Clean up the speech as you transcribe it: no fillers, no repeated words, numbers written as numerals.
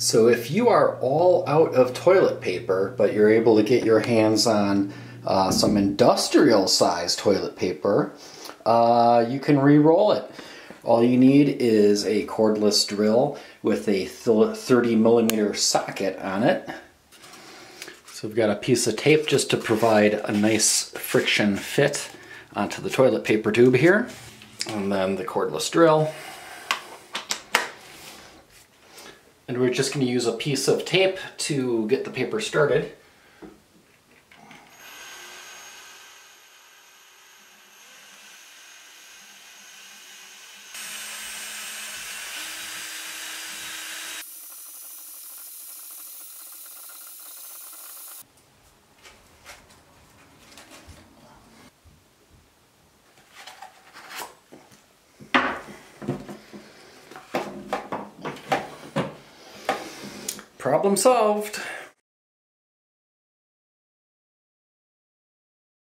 So if you are all out of toilet paper, but you're able to get your hands on some industrial sized toilet paper, you can re-roll it. All you need is a cordless drill with a 30mm socket on it. So we've got a piece of tape just to provide a nice friction fit onto the toilet paper tube here. And then the cordless drill. And we're just going to use a piece of tape to get the paper started. Problem solved.